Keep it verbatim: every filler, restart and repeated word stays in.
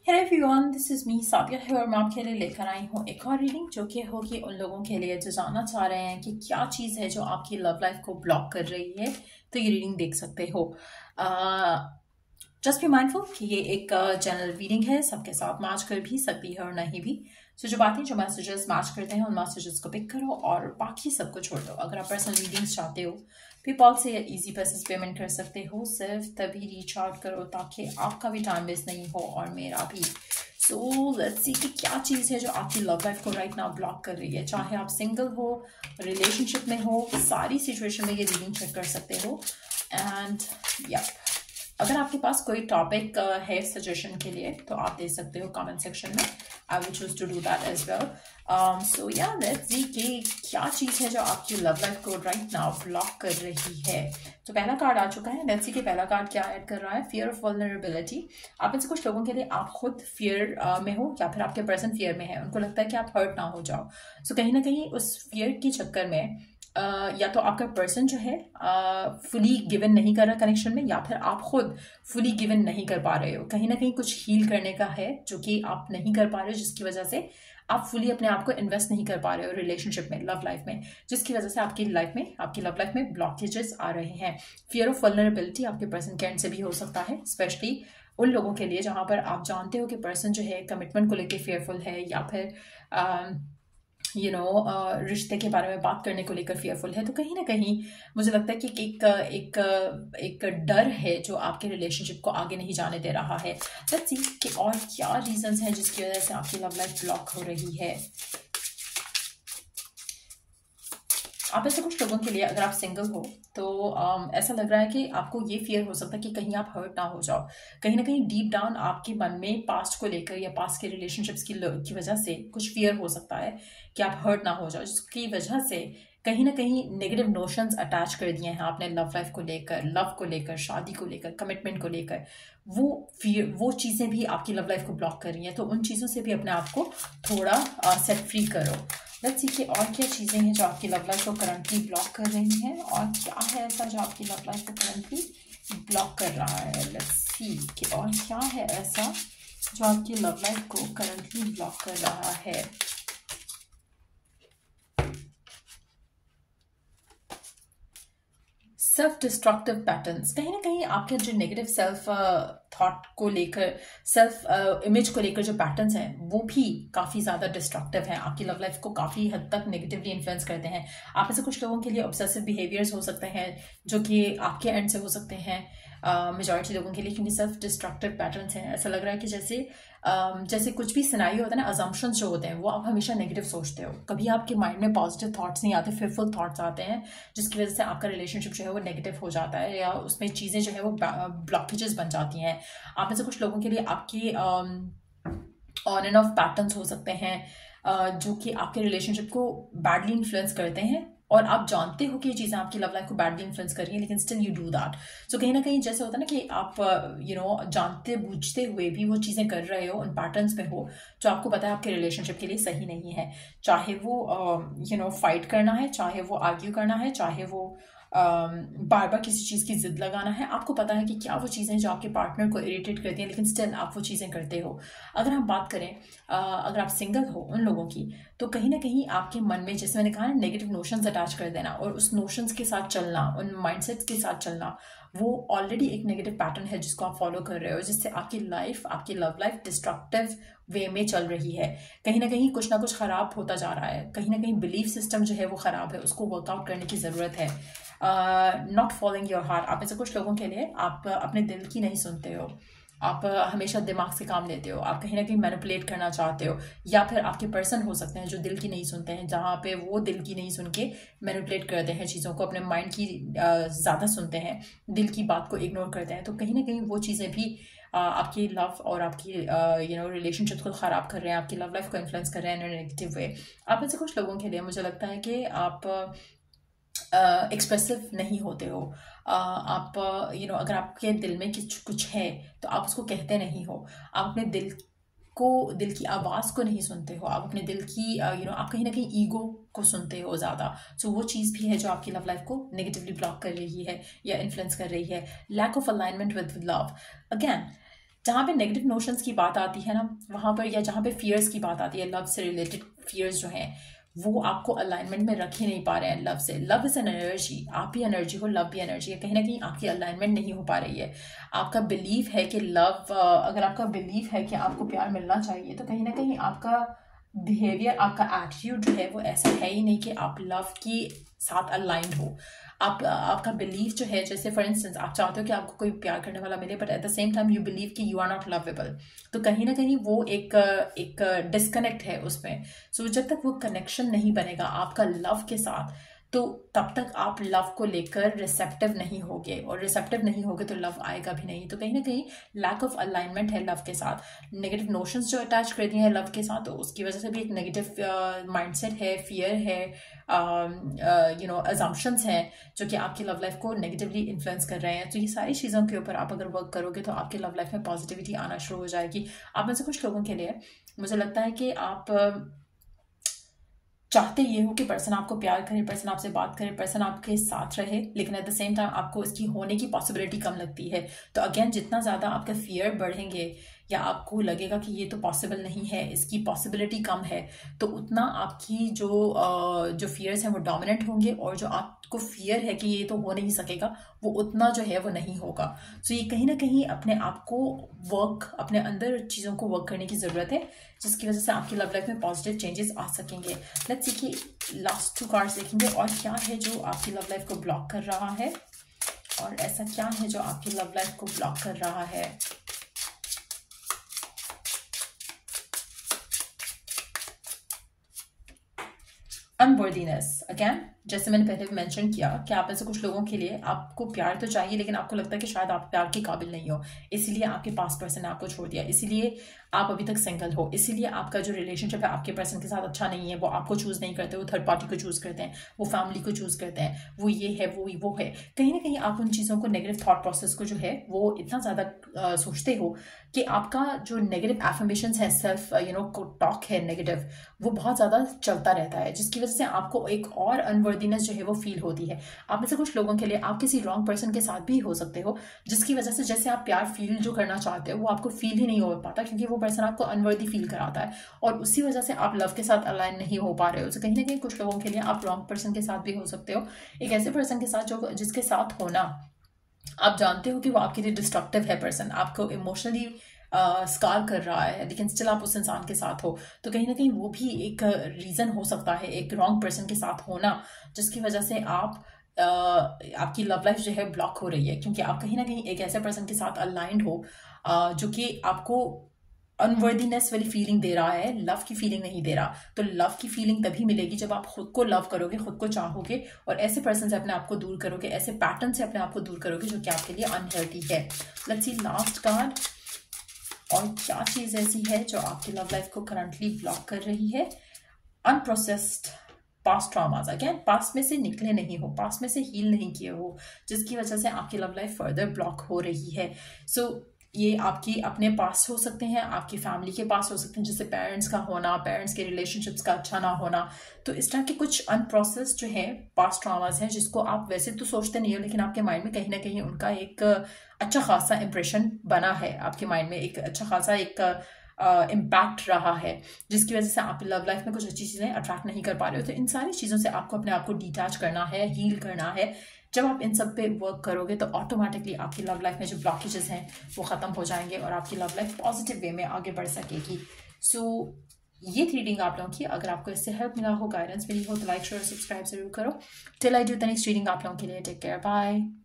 Hey everyone, this is me Sadia है और मैं आपके लिए लेकर आई हूँ एक और रीडिंग जो कि होगी उन लोगों के लिए जो जानना चाह रहे हैं कि क्या चीज़ है जो आपकी लव लाइफ को ब्लॉक कर रही है। तो ये रीडिंग देख सकते हो। जस्ट बी माइंडफुल कि ये एक जनरल रीडिंग है, सबके साथ मैच कर भी सकती है और नहीं भी। सो so, जो बातें जो मैसेजेस मैच करते हैं उन मैसेजेस को पिक करो और बाकी सबको छोड़ दो। अगर आप पर्सनल रीडिंग्स चाहते हो पेपॉल से या इजी पैसेज पेमेंट कर सकते हो। सिर्फ तभी रीच आउट करो ताकि आपका भी टाइम वेस्ट नहीं हो और मेरा भी। सो लेट्स सी कि क्या चीज़ है जो आपकी लव लाइफ को राइट नाउ ब्लॉक कर रही है। चाहे आप सिंगल हो, रिलेशनशिप में हो, सारी सिचुएशन में ये रीडिंग चेक कर सकते हो। एंड या अगर आपके पास कोई टॉपिक है सजेशन के लिए तो आप दे सकते हो कमेंट सेक्शन में। I will choose to do that as well. So yeah let's see कि क्या चीज़ है जो आपकी लव लाइफ को राइट नाउ ब्लॉक कर रही है। तो पहला कार्ड आ चुका है। लेट्स सी कि पहला कार्ड क्या ऐड कर रहा है। Fear of vulnerability. आप में से कुछ लोगों के लिए आप खुद फियर uh, में हो या फिर आपके पर्सन फियर में है। उनको लगता है कि आप हर्ट ना हो जाओ। सो so, कहीं ना कहीं उस फियर के चक्कर में Uh, या तो आपका पर्सन जो है फुली uh, गिवन नहीं कर रहा कनेक्शन में, या फिर आप खुद फुली गिवन नहीं कर पा रहे हो। कहीं ना कहीं कुछ हील करने का है जो कि आप नहीं कर पा रहे हो, जिसकी वजह से आप फुली अपने आप को इन्वेस्ट नहीं कर पा रहे हो रिलेशनशिप में, लव लाइफ में, जिसकी वजह से आपकी लाइफ में आपकी लव लाइफ में ब्लॉकेजेस आ रहे हैं। फियर ऑफ वल्नरेबिलिटी आपके पर्सन के एंड से भी हो सकता है, स्पेशली उन लोगों के लिए जहां पर आप जानते हो कि पर्सन जो है कमिटमेंट को लेकर फेयरफुल है, या फिर uh, you you know know, रिश्ते के बारे में बात करने को लेकर फेयरफुल है। तो कहीं ना कहीं मुझे लगता है कि एक एक एक डर है जो आपके रिलेशनशिप को आगे नहीं जाने दे रहा है। लेट्स सी कि और क्या रीजंस हैं जिसकी वजह से आपकी लव लाइफ ब्लॉक हो रही है। आप ऐसे कुछ लोगों के लिए अगर आप सिंगल हो तो um, ऐसा लग रहा है कि आपको ये फियर हो सकता है कि कहीं आप हर्ट ना हो जाओ। कहीं ना कहीं डीप डाउन आपके मन में पास्ट को लेकर या पास्ट के रिलेशनशिप्स की की वजह से कुछ फियर हो सकता है कि आप हर्ट ना हो जाओ, जिसकी वजह से कहीं ना कहीं नेगेटिव नोशंस अटैच कर दिए हैं आपने लव लाइफ को लेकर, लव को लेकर, शादी को लेकर, कमिटमेंट को लेकर। वो फियर, वो चीज़ें भी आपकी लव लाइफ को ब्लॉक कर रही हैं। तो उन चीज़ों से भी अपने आप को थोड़ा सेट फ्री करो। लेट्स सी कि और क्या चीज़ें हैं जो आपकी लव लाइफ को करंटली ब्लॉक कर रही हैं, और क्या है ऐसा जो आपकी लव लाइफ को करंटली ब्लॉक कर रहा है। लेट्स सी कि और क्या है ऐसा जो आपकी लव लाइफ को करंटली ब्लॉक कर रहा है। Self destructive patterns. कहीं ना कहीं आपके जो नेगेटिव सेल्फ थॉट को लेकर, सेल्फ इमेज को लेकर जो पैटर्न्स हैं वो भी काफ़ी ज़्यादा डिस्ट्रक्टिव हैं, आपकी लव लाइफ को काफ़ी हद तक नेगेटिवली इन्फ्लुएंस करते हैं। आप में से कुछ लोगों के लिए ऑब्सेसिव बिहेवियर्स हो सकते हैं जो कि आपके एंड से हो सकते हैं, मेजॉरिटी uh, लोगों के लिए, क्योंकि सेल्फ डिस्ट्रक्टिव पैटर्न्स हैं। ऐसा लग रहा है कि जैसे uh, जैसे कुछ भी सिनारियो होता है ना, अजम्पशंस जो होते हैं वो आप हमेशा नेगेटिव सोचते हो। कभी आपके माइंड में पॉजिटिव थॉट्स नहीं आते, फियरफुल थॉट्स आते हैं, जिसकी वजह से आपका रिलेशनशिप जो है वो नेगेटिव हो जाता है, या उसमें चीज़ें जो है वो ब्लॉकेजेस बन जाती हैं। आप में से कुछ लोगों के लिए आपके ऑन एंड ऑफ पैटर्न्स हो सकते हैं uh, जो कि आपके रिलेशनशिप को बैडली इन्फ्लुएंस करते हैं, और आप जानते हो कि ये चीज़ें आपकी लव लाइफ को बैडली इन्फ्लुएंस कर रही है, लेकिन still you do that. So कहीं ना कहीं जैसे होता है ना कि आप यू नो जानते बूझते हुए भी वो चीज़ें कर रहे हो, उन पैटर्न्स में हो जो आपको पता है आपके रिलेशनशिप के लिए सही नहीं है। चाहे वो यू नो फाइट करना है, चाहे वो आर्ग्यू करना है, चाहे वो बार बार किसी चीज़ की जिद लगाना है, आपको पता है कि क्या वो चीज़ें जो आपके पार्टनर को इरिटेट करती हैं, लेकिन स्टिल आप वो चीज़ें करते हो। अगर हम बात करें अगर आप सिंगल हो उन लोगों की, तो कहीं ना कहीं आपके मन में, जैसे मैंने कहा ना, नेगेटिव नोशंस अटैच कर देना और उस नोशंस के साथ चलना, उन माइंडसेट्स के साथ चलना, वो ऑलरेडी एक नेगेटिव पैटर्न है जिसको आप फॉलो कर रहे हो, जिससे आपकी लाइफ, आपकी लव लाइफ डिस्ट्रक्टिव वे में चल रही है। कहीं ना कहीं कुछ ना कुछ खराब होता जा रहा है, कहीं ना कहीं बिलीफ सिस्टम जो है वो खराब है, उसको वर्कआउट करने की ज़रूरत है। Not following your heart. आप ऐसे कुछ लोगों के लिए आप अपने दिल की नहीं सुनते हो, आप हमेशा दिमाग से काम लेते हो, आप कहीं ना कहीं मैनिपुलेट करना चाहते हो, या फिर आपके पर्सन हो सकते हैं जो दिल की नहीं सुनते हैं, जहाँ पे वो दिल की नहीं सुन के मैनिपुलेट करते हैं चीज़ों को, अपने माइंड की ज़्यादा सुनते हैं, दिल की बात को इग्नोर करते हैं। तो कहीं ना कहीं वो चीज़ें भी आपकी लव और आपकी यू नो रिलेशनशिप को ख़राब कर रहे हैं, आपकी लव लाइफ को इन्फ्लुएंस कर रहे हैं इन नेगेटिव वे। आप में से कुछ लोगों के लिए मुझे लगता है कि आप एक्सप्रेसिव uh, नहीं होते हो। uh, आप यू you नो know, अगर आपके दिल में कुछ कुछ है तो आप उसको कहते नहीं हो, आप अपने दिल को, दिल की आवाज़ को नहीं सुनते हो, आप अपने दिल की you uh, know you know, आप कहीं ना कहीं ईगो को सुनते हो ज़्यादा। सो so, वो चीज़ भी है जो आपकी लव लाइफ को नेगेटिवली ब्लॉक कर रही है या इन्फ्लुएंस कर रही है। Lack of alignment with love. Again जहाँ पे नेगेटिव नोशंस की बात आती है ना, वहाँ पर, या जहाँ पे फियर्स की बात आती है, लव से रिलेटेड फियर्स जो हैं वो आपको अलाइनमेंट में रख ही नहीं पा रहे हैं लव से। लव इज एन एनर्जी, आप भी एनर्जी हो, लव भी एनर्जी है, कहीं ना कहीं आपकी अलाइनमेंट नहीं हो पा रही है। आपका बिलीफ है कि लव, अगर आपका बिलीफ है कि आपको प्यार मिलना चाहिए, तो कहीं ना कहीं आपका बिहेवियर, आपका एटीट्यूड जो है वो ऐसा है ही नहीं कि आप लव की साथ अलाइंड हो। आप आपका बिलीफ जो है, जैसे फॉर इंस्टेंस आप चाहते हो कि आपको कोई प्यार करने वाला मिले, but at the same time you believe कि यू आर नॉट लवेबल, तो कहीं ना कहीं वो एक एक डिस्कनेक्ट है उसमें। सो so, जब तक वो कनेक्शन नहीं बनेगा आपका लव के साथ, तो तब तक आप लव को लेकर रिसेप्टिव नहीं होगे, और रिसेप्टिव नहीं होगे तो लव आएगा भी नहीं। तो कहीं ना कहीं लैक ऑफ अलाइनमेंट है लव के साथ। नेगेटिव नोशंस जो अटैच कर दिए हैं लव के साथ, तो उसकी वजह से भी एक नेगेटिव माइंडसेट है, फियर है, यू नो अजम्पशंस हैं जो कि आपकी लव लाइफ को नेगेटिवली इन्फ्लुएंस कर रहे हैं। तो ये सारी चीज़ों के ऊपर आप अगर वर्क करोगे तो आपकी लव लाइफ में पॉजिटिविटी आना शुरू हो जाएगी। आप में से कुछ लोगों के लिए मुझे लगता है कि आप चाहते ये हो कि पर्सन आपको प्यार करे, पर्सन आपसे बात करे, पर्सन आपके साथ रहे, लेकिन एट द सेम टाइम आपको इसकी होने की पॉसिबिलिटी कम लगती है। तो अगेन, जितना ज़्यादा आपका फियर बढ़ेंगे या आपको लगेगा कि ये तो पॉसिबल नहीं है, इसकी पॉसिबिलिटी कम है, तो उतना आपकी जो जो फियर्स हैं वो डोमिनेंट होंगे, और जो आपको फियर है कि ये तो हो नहीं सकेगा, वो उतना जो है वो नहीं होगा। सो so, ये कहीं ना कहीं अपने आप को वर्क, अपने अंदर चीज़ों को वर्क करने की ज़रूरत है, जिसकी वजह से आपकी लव लाइफ में पॉजिटिव चेंजेस आ सकेंगे। लेट्स सी कि लास्ट टू कार्ड्स देखेंगे और क्या है जो आपकी लव लाइफ को ब्लॉक कर रहा है, और ऐसा क्या है जो आपकी लव लाइफ को ब्लॉक कर रहा है। अनवर्दीनेस, अगेन जैसे मैंने पहले भी मेंशन किया कि आप में से कुछ लोगों के लिए आपको प्यार तो चाहिए, लेकिन आपको लगता है कि शायद आप प्यार के काबिल नहीं हो, इसीलिए आपके पास पर्सन ने आपको छोड़ दिया, इसीलिए आप अभी तक सिंगल हो, इसीलिए आपका जो रिलेशनशिप है आपके पर्सन के साथ अच्छा नहीं है। वो आपको चूज नहीं करते, वो थर्ड पार्टी को चूज करते हैं, वो फैमिली को चूज करते हैं, वो ये है, वो वो है। कहीं ना कहीं आप उन चीज़ों को, नेगेटिव थॉट प्रोसेस को जो है वो इतना ज़्यादा सोचते हो कि आपका जो नेगेटिव एफर्मेशंस है, सेल्फ यू नो टॉक है नेगेटिव, वो बहुत ज़्यादा चलता रहता है, जिसकी वजह से आपको एक और अनवर्दीनेस जो है वो फील होती है। आप में से कुछ लोगों के लिए आप किसी रॉन्ग पर्सन के साथ भी हो सकते हो, जिसकी वजह से जैसे आप प्यार फील जो करना चाहते हो वो आपको फील ही नहीं हो पाता, क्योंकि वो पर्सन आपको अनवर्दी फील कराता है, और उसी वजह से आप लव के साथ अलाइन नहीं हो पा रहे हो। तो कहीं ना कहीं कुछ लोगों के लिए आप रॉन्ग पर्सन के साथ भी हो सकते हो, एक ऐसे पर्सन के साथ जो जिसके साथ होना आप जानते हो कि वो आपके लिए डिस्ट्रक्टिव है, पर्सन आपको इमोशनली स्कार uh, कर रहा है, लेकिन स्टिल आप उस इंसान के साथ हो। तो कहीं ना कहीं वो भी एक रीज़न हो सकता है, एक रॉन्ग पर्सन के साथ होना, जिसकी वजह से आप uh, आपकी लव लाइफ जो है ब्लॉक हो रही है, क्योंकि आप कहीं ना कहीं एक ऐसे पर्सन के साथ अलाइंड हो uh, जो कि आपको अनवर्दीनेस वाली फीलिंग दे रहा है, लव की फीलिंग नहीं दे रहा। तो लव की फीलिंग तभी मिलेगी जब आप खुद को लव करोगे, खुद को चाहोगे, और ऐसे पर्सन से अपने आप को दूर करोगे, ऐसे पैटर्न से अपने आप को दूर करोगे जो कि आपके लिए अनहेल्दी है। लेट्स सी लास्ट कार्ड, और क्या चीज़ ऐसी है जो आपकी लव लाइफ को करंटली ब्लॉक कर रही है। Unprocessed past traumas, again past में से निकले नहीं हो, पास्ट में से हील नहीं किए हो, जिसकी वजह से आपकी लव लाइफ फर्दर ब्लॉक हो रही है। सो so, ये आपकी अपने पास हो सकते हैं, आपकी फैमिली के पास हो सकते हैं, जैसे पेरेंट्स का होना, पेरेंट्स के रिलेशनशिप्स का अच्छा ना होना। तो इस तरह के कुछ अनप्रोसेस्ड जो है पास्ट ट्रॉमास हैं, जिसको आप वैसे तो सोचते नहीं हो, लेकिन आपके माइंड में कहीं ना कहीं उनका एक अच्छा खासा इंप्रेशन बना है, आपके माइंड में एक अच्छा खासा एक इम्पैक्ट uh, रहा है, जिसकी वजह से आप लव लाइफ में कुछ अच्छी चीज़ें अट्रैक्ट नहीं कर पा रहे हो। तो इन सारी चीज़ों से आपको अपने आप को डिटैच करना है, हील करना है। जब आप इन सब पे वर्क करोगे तो ऑटोमेटिकली आपकी लव लाइफ में जो ब्लॉकेजेस हैं वो ख़त्म हो जाएंगे, और आपकी लव लाइफ पॉजिटिव वे में आगे बढ़ सकेगी। सो so, ये थी रीडिंग आप लोगों की। अगर आपको इससे हेल्प मिला हो, गाइडेंस मिली हो, तो लाइक शेयर सब्सक्राइब जरूर करो। Till I do the next reading आप लोगों के लिए, टेक केयर, बाय।